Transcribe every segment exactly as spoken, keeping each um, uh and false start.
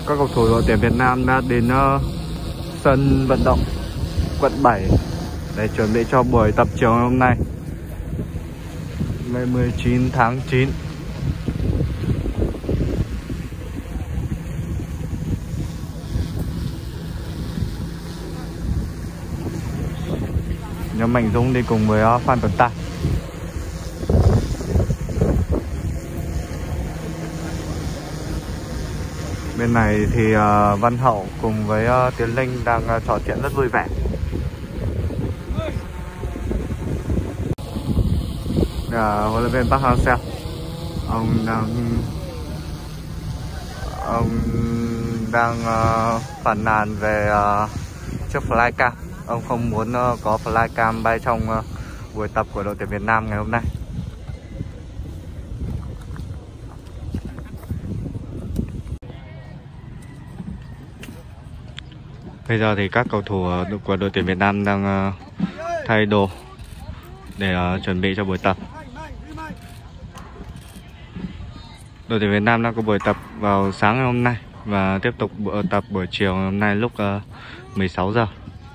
các cầu thủ đội tuyển Việt Nam đã đến uh, sân vận động quận bảy để chuẩn bị cho buổi tập chiều hôm nay, ngày mười chín tháng chín. Nhóm Mạnh Dũng đi cùng với uh, Phan Tuấn Tài. Bên này thì uh, Văn Hậu cùng với uh, Tiến Linh đang uh, trò chuyện rất vui vẻ. Uh, huấn luyện viên Park Hang-seo, ông đang ông đang uh, phàn nàn về uh, chiếc flycam. Ông không muốn uh, có flycam bay trong uh, buổi tập của đội tuyển Việt Nam ngày hôm nay. Bây giờ thì các cầu thủ của đội tuyển Việt Nam đang uh, thay đồ để uh, chuẩn bị cho buổi tập. Đội tuyển Việt Nam đang có buổi tập vào sáng ngày hôm nay và tiếp tục buổi tập buổi chiều hôm nay lúc uh, mười sáu giờ.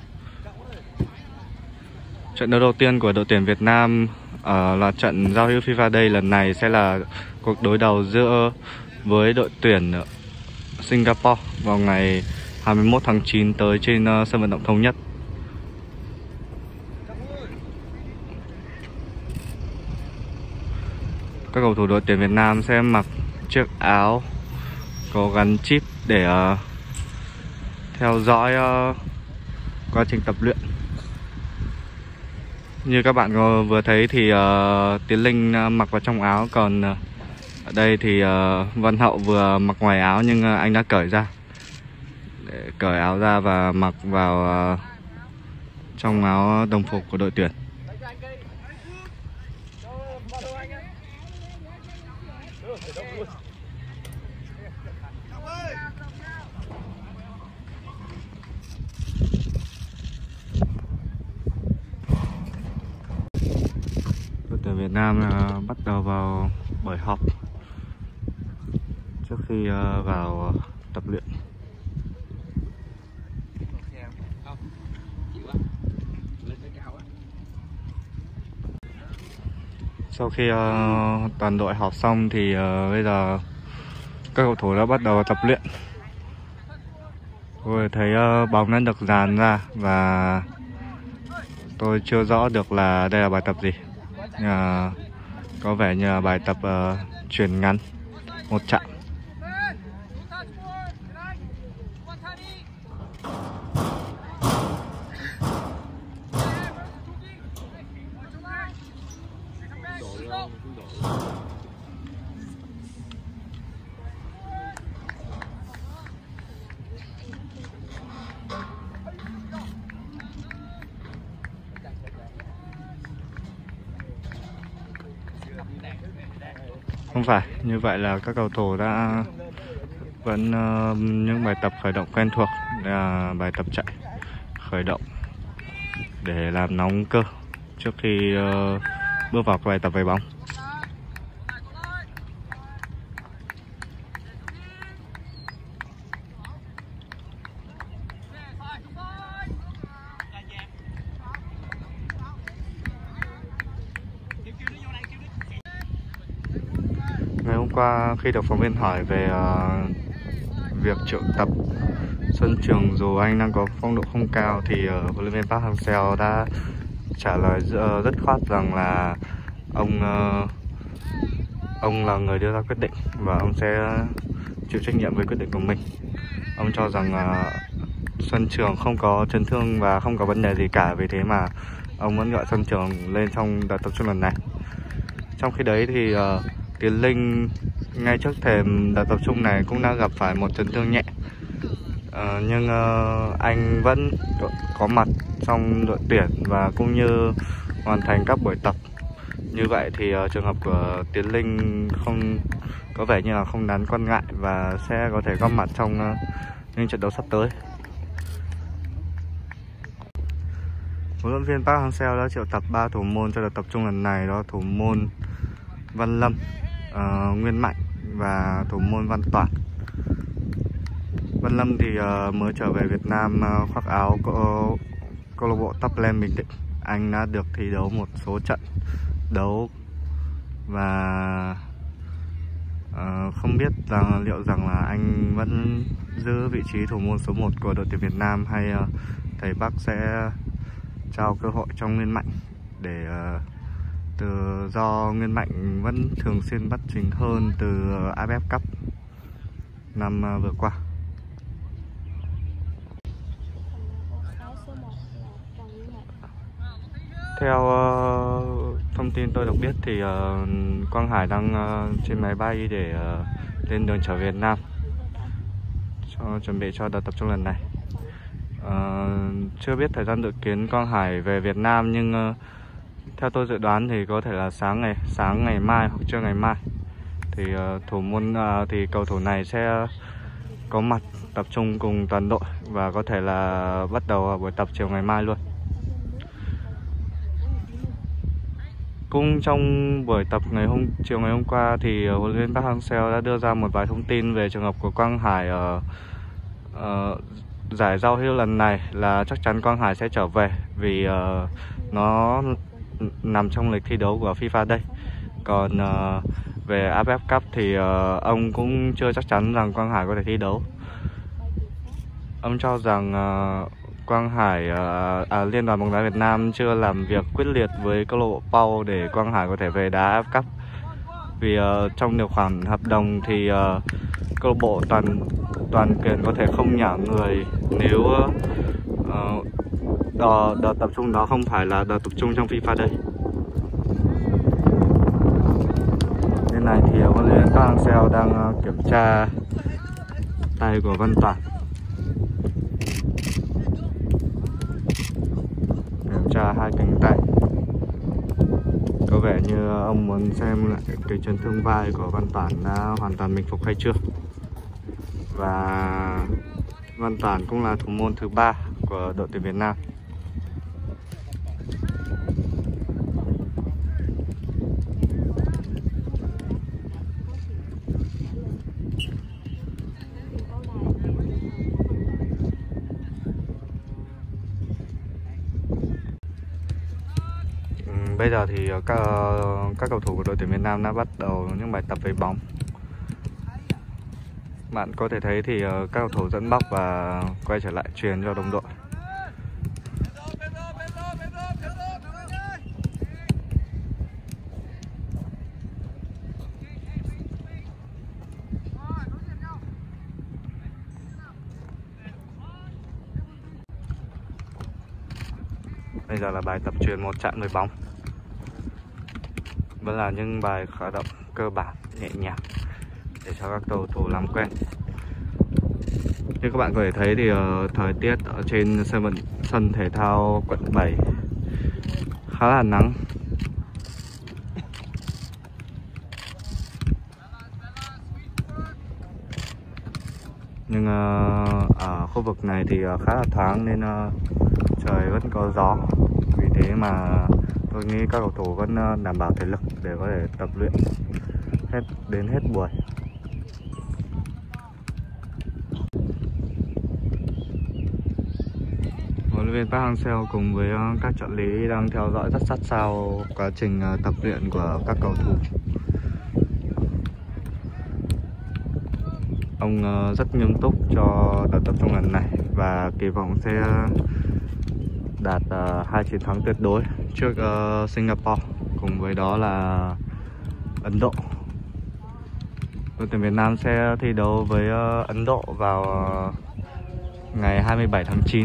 Trận đấu đầu tiên của đội tuyển Việt Nam ở uh, loạt trận giao hữu FIFA Day lần này sẽ là cuộc đối đầu giữa với đội tuyển Singapore vào ngày hai mươi mốt tháng chín tới trên uh, sân vận động Thống Nhất. Các cầu thủ đội tuyển Việt Nam sẽ mặc chiếc áo có gắn chip để uh, theo dõi uh, quá trình tập luyện. Như các bạn vừa thấy thì uh, Tiến Linh uh, mặc vào trong áo, còn uh, ở đây thì uh, Văn Hậu vừa mặc ngoài áo nhưng uh, anh đã cởi ra. Để cởi áo ra và mặc vào uh, trong áo đồng phục của đội tuyển. Đội tuyển Việt Nam uh, bắt đầu vào buổi họp trước khi uh, vào uh, tập luyện. Sau khi uh, toàn đội họp xong thì uh, bây giờ các cầu thủ đã bắt đầu tập luyện. Tôi thấy uh, bóng đã được dàn ra và tôi chưa rõ được là đây là bài tập gì. Uh, có vẻ như là bài tập uh, chuyền ngắn một chạm. Không phải, như vậy là các cầu thủ đã vẫn uh, những bài tập khởi động quen thuộc, là bài tập chạy khởi động để làm nóng cơ trước khi uh, bước vào bài tập về bóng. Ngày hôm qua khi được phóng viên hỏi về uh, việc triệu tập Xuân Trường dù anh đang có phong độ không cao thì uh, huấn luyện viên Park Hang-seo đã trả lời uh, rất khoát rằng là ông uh, ông là người đưa ra quyết định và ông sẽ chịu trách nhiệm với quyết định của mình. Ông cho rằng uh, Xuân Trường không có chấn thương và không có vấn đề gì cả, vì thế mà ông vẫn gọi Xuân Trường lên trong đợt tập trung lần này. Trong khi đấy thì uh, Tiến Linh ngay trước thềm đợt tập trung này cũng đã gặp phải một chấn thương nhẹ, uh, nhưng uh, anh vẫn có mặt trong đội tuyển và cũng như hoàn thành các buổi tập. Như vậy thì uh, trường hợp của Tiến Linh không có vẻ như là không đáng quan ngại và sẽ có thể góp mặt trong uh, những trận đấu sắp tới. Huấn luyện viên Park Hang-seo đã triệu tập ba thủ môn cho đợt tập trung lần này, đó thủ môn Văn Lâm, uh, Nguyên Mạnh và thủ môn Văn Toản. Văn Lâm thì uh, mới trở về Việt Nam uh, khoác áo câu câu lạc bộ Top Land Bình Định. Anh đã được thi đấu một số trận đấu và uh, không biết rằng liệu rằng là anh vẫn giữ vị trí thủ môn số một của đội tuyển Việt Nam hay uh, thầy Bắc sẽ trao cơ hội cho Nguyên Mạnh để uh, từ do Nguyên Mạnh vẫn thường xuyên bắt chính hơn từ uh, a ép ép Cup năm uh, vừa qua. Theo uh, thông tin tôi được biết thì uh, Quang Hải đang uh, trên máy bay để uh, lên đường trở về Việt Nam cho chuẩn bị cho đợt tập trung lần này. Uh, chưa biết thời gian dự kiến Quang Hải về Việt Nam, nhưng uh, theo tôi dự đoán thì có thể là sáng ngày sáng ngày mai hoặc trưa ngày mai thì uh, thủ môn uh, thì cầu thủ này sẽ có mặt tập trung cùng toàn đội và có thể là bắt đầu buổi tập chiều ngày mai luôn. Cũng trong buổi tập ngày hôm chiều ngày hôm qua thì huấn luyện viên Park Hang-seo đã đưa ra một vài thông tin về trường hợp của Quang Hải ở uh, giải giao hữu lần này, là chắc chắn Quang Hải sẽ trở về vì uh, nó nằm trong lịch thi đấu của FIFA đây. Còn uh, về a ép ép Cup thì uh, ông cũng chưa chắc chắn rằng Quang Hải có thể thi đấu. Ông cho rằng uh, Quang Hải, uh, à, Liên đoàn bóng đá Việt Nam chưa làm việc quyết liệt với câu lạc bộ Pau để Quang Hải có thể về đá a ép ép Cup. Vì uh, trong điều khoản hợp đồng thì uh, câu lạc bộ toàn toàn quyền có thể không nhả người nếu uh, đợt, đợt tập trung đó không phải là đợt tập trung trong FIFA đây. Bên này thì huấn luyện viên Park Hang-seo đang uh, kiểm tra tay của Văn Toản, kiểm tra hai cánh tay. Có vẻ như ông muốn xem lại cái chấn thương vai của Văn Toản đã hoàn toàn bình phục hay chưa. Và Văn Toản cũng là thủ môn thứ ba của đội tuyển Việt Nam. Bây giờ thì các, các cầu thủ của đội tuyển Việt Nam đã bắt đầu những bài tập với bóng. Bạn có thể thấy thì các cầu thủ dẫn bóng và quay trở lại truyền cho đồng đội. Bây giờ là bài tập truyền một chạm với bóng. Vẫn là những bài khởi động cơ bản nhẹ nhàng để cho các cầu thủ làm quen. Như các bạn có thể thấy thì uh, thời tiết ở trên sân vận sân thể thao quận bảy khá là nắng. Nhưng uh, ở khu vực này thì uh, khá là thoáng nên uh, trời vẫn có gió. Vì thế mà tôi nghĩ các cầu thủ vẫn uh, đảm bảo thể lực để có thể tập luyện hết đến hết buổi. Huấn luyện viên Park Hang-seo cùng với uh, các trợ lý đang theo dõi rất sát sao quá trình uh, tập luyện của các cầu thủ. Ông uh, rất nghiêm túc cho đợt tập trung lần này và kỳ vọng sẽ đạt uh, hai chiến thắng tuyệt đối trước uh, Singapore, cùng với đó là Ấn Độ. Đội tuyển Việt Nam sẽ thi đấu với uh, Ấn Độ vào uh, ngày hai mươi bảy tháng chín.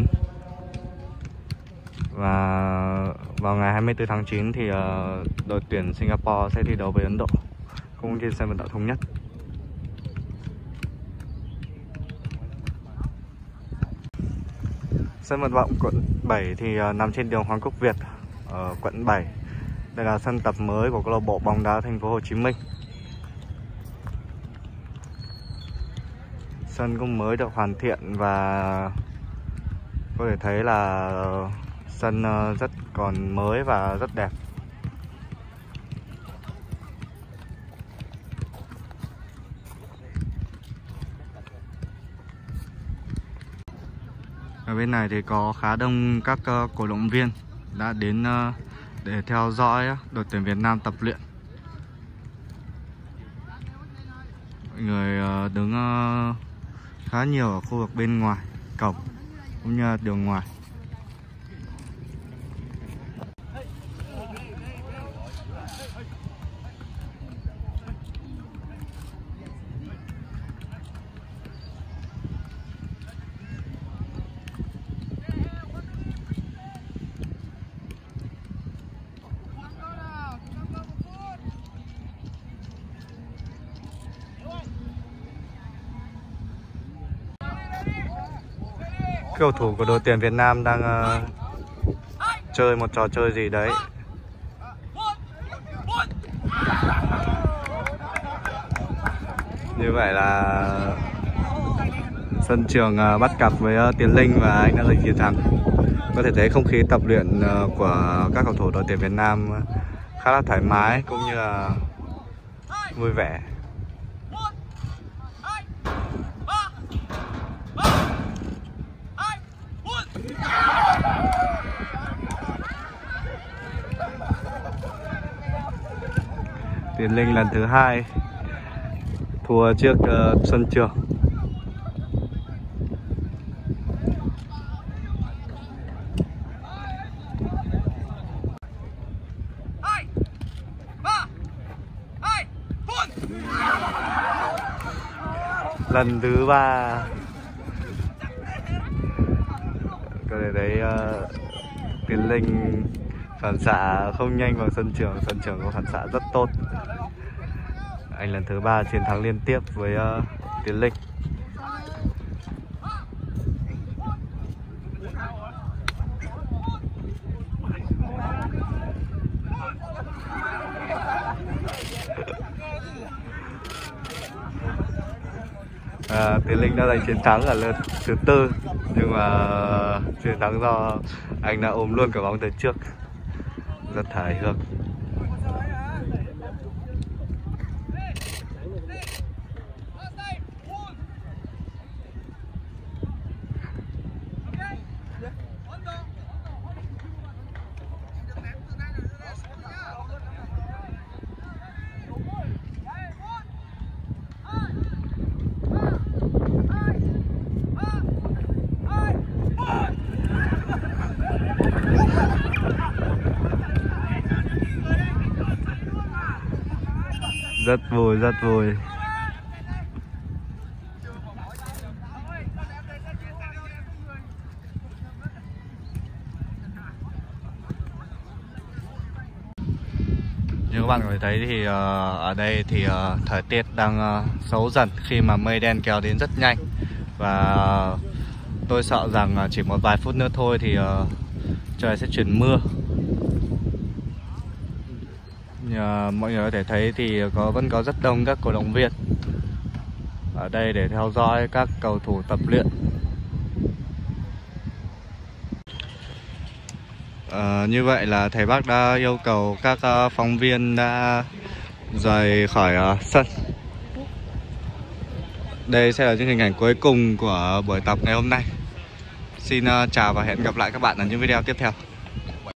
Và vào ngày hai mươi tư tháng chín thì uh, đội tuyển Singapore sẽ thi đấu với Ấn Độ, cũng trên sân vận động Thống Nhất. Sân vận động quận bảy thì uh, nằm trên đường Hoàng Quốc Việt ở quận bảy. Đây là sân tập mới của câu lạc bộ bóng đá Thành phố Hồ Chí Minh. Sân cũng mới được hoàn thiện và có thể thấy là sân rất còn mới và rất đẹp. Ở bên này thì có khá đông các uh, cổ động viên đã đến uh, để theo dõi uh, đội tuyển Việt Nam tập luyện. Mọi người uh, đứng uh, khá nhiều ở khu vực bên ngoài cổng cũng như đường ngoài. Cầu thủ của đội tuyển Việt Nam đang uh, chơi một trò chơi gì đấy. Như vậy là sân trường uh, bắt cặp với uh, Tiến Linh và anh đã giành chiến thắng. Có thể thấy không khí tập luyện uh, của các cầu thủ đội tuyển Việt Nam uh, khá là thoải mái cũng như là vui vẻ. Tiến Linh lần thứ hai thua trước uh, sân trường. Lần thứ ba có thể thấy uh, Tiến Linh phản xạ không nhanh bằng sân trường, sân trường có phản xạ rất tốt. Anh lần thứ ba chiến thắng liên tiếp với uh, Tiến Linh. À, Tiến Linh đã giành chiến thắng ở lượt thứ tư, nhưng mà chiến thắng do anh đã ôm luôn cả bóng từ trước, rất hài hước. Rất vui, rất vui. Như các bạn có thể thấy thì uh, ở đây thì uh, thời tiết đang uh, xấu dần khi mà mây đen kéo đến rất nhanh. Và uh, tôi sợ rằng uh, chỉ một vài phút nữa thôi thì uh, trời sẽ chuyển mưa. Như, uh, mọi người có thể thấy thì có vẫn có rất đông các cổ động viên ở đây để theo dõi các cầu thủ tập luyện. Uh, như vậy là thầy Park đã yêu cầu các uh, phóng viên đã rời khỏi uh, sân. Đây sẽ là những hình ảnh cuối cùng của buổi tập ngày hôm nay. Xin uh, chào và hẹn gặp lại các bạn ở những video tiếp theo.